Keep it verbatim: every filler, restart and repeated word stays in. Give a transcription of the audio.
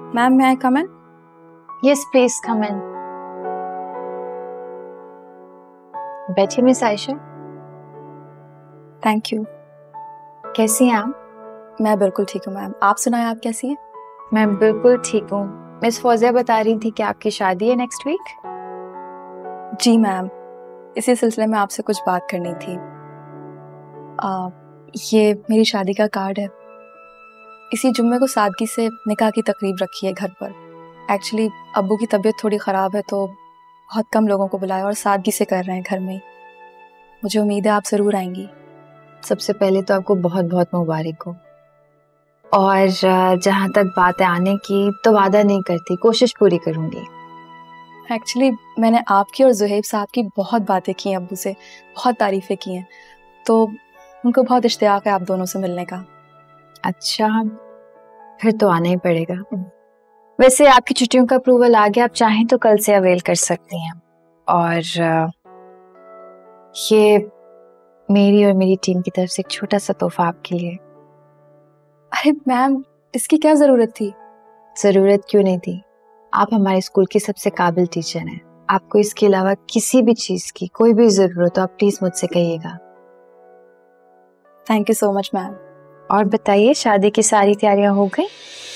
Ma'am, may I come in? Yes, please come in. बैठिए miss Ayesha. Thank you. कैसी हैं आप? मैं बिल्कुल ठीक हूँ मैम, आप सुनाएं आप कैसी हैं? मैं बिल्कुल ठीक हूँ। मिस फौजिया बता रही थी कि आपकी शादी है नेक्स्ट वीक। जी मैम, इसी सिलसिले में आपसे कुछ बात करनी थी। आ, ये मेरी शादी का कार्ड है। इसी जुम्मे को सादगी से निकाह की तकरीब रखी है घर पर। एक्चुअली अब्बू की तबीयत थोड़ी ख़राब है तो बहुत कम लोगों को बुलाया और सादगी से कर रहे हैं घर में ही। मुझे उम्मीद है आप ज़रूर आएंगी। सबसे पहले तो आपको बहुत बहुत मुबारक हो। और जहाँ तक बात है आने की, तो वादा नहीं करती, कोशिश पूरी करूँगी। एक्चुअली मैंने आपकी और जुहैब साहब की बहुत बातें की हैं, अब्बू से बहुत तारीफ़ें की हैं, तो उनको बहुत इश्तियाक है आप दोनों से मिलने का। अच्छा, फिर तो आना ही पड़ेगा। वैसे आपकी छुट्टियों का अप्रूवल आ गया, आप चाहें तो कल से अवेल कर सकती हैं। और ये मेरी और मेरी टीम की तरफ से एक छोटा सा तोहफा आपके लिए। अरे मैम, इसकी क्या ज़रूरत थी? ज़रूरत क्यों नहीं थी? आप हमारे स्कूल की सबसे काबिल टीचर हैं। आपको इसके अलावा किसी भी चीज़ की कोई भी ज़रूरत हो, आप प्लीज़ मुझसे कहिएगा। Thank you so much ma'am. और बताइए, शादी की सारी तैयारियां हो गई?